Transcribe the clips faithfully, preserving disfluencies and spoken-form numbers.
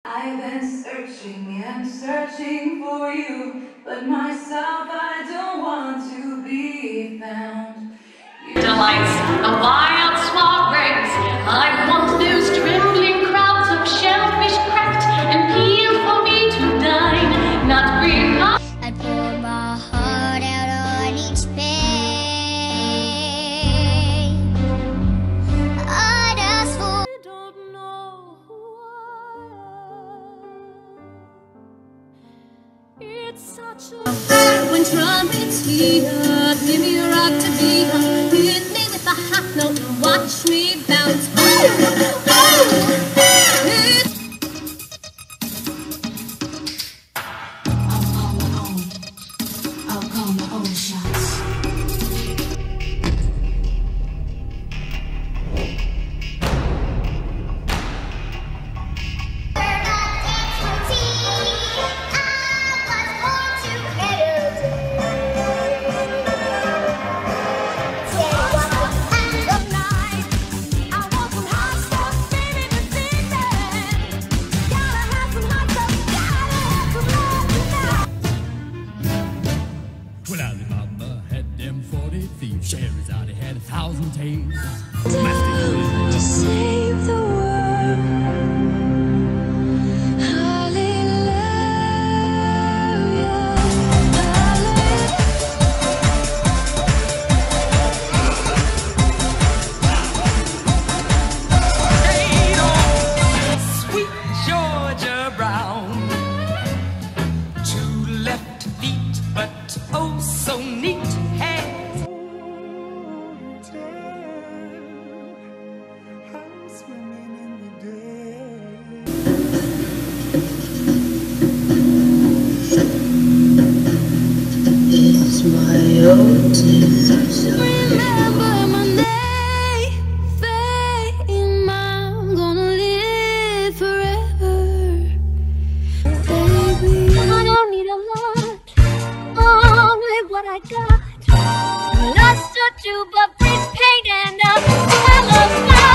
I've been searching and searching for you, but myself I don't want to be found. You Delights the wild soirees. I want those trembling crowds of shellfish cracked and peeled for me to dine, not bring up. I pour my heart out on each page. I'd ask for. I don't know who I am. It's such a. When trumpets heat up, give me a rock to be on. Hit me with a half note and watch me bounce. Oh, oh, it's Sherazade had a thousand tales. down to save the world. Hallelujah. Hallelujah. Sweet Georgia Brown. Two left feet, but oh so neat. It's my old tears. Remember my name, fame, I'm gonna live forever. Baby, I don't need a lot, only what I got. Lust or two, but brings pain and a hell of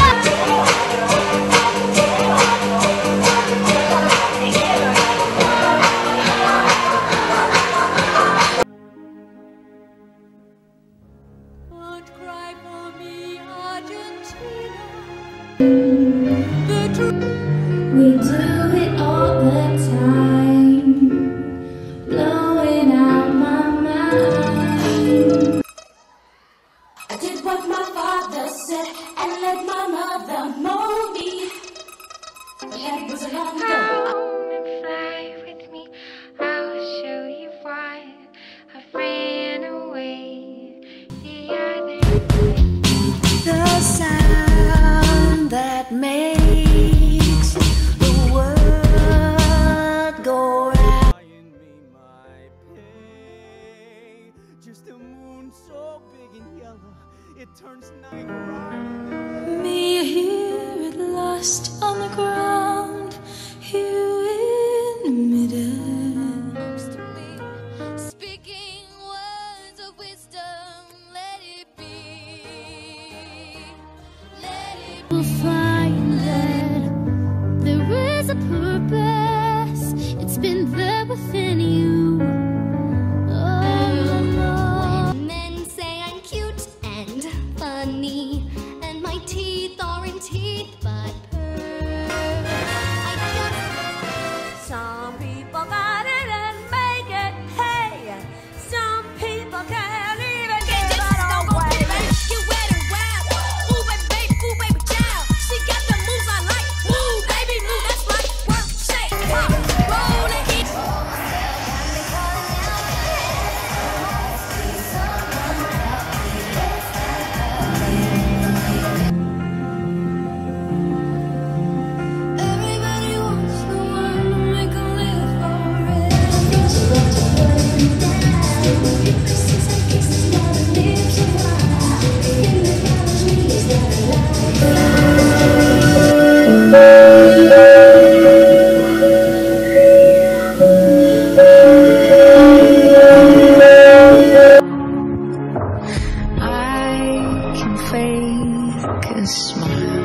Don't cry for me, Argentina. The truth. We do it all the time, blowing out my mind. I did what my father said and let my mother mold me. That was a long ago. Come and fly with me, I'll show you why I ran away the other day. The sound that makes the world go round. Buying me my pay. Just a moon so big and yellow, it turns night bright. Me here at last on the ground, you in midair. To me, speaking words of wisdom, let it be. Let it be. We'll find that there is a purpose. It's been there within you. Oh no. When men say I'm cute and funny, and my teeth aren't teeth but pearls, I just. Some people got it and make it. Hey, some people can't even give it away. You wet and wild. Ooh, baby, baby, ooh, baby, child. She got the moves I like. Ooh, baby, move, that's right. Work, shake, pop, roll and hit. Everybody wants the one to make a live I can fake a smile.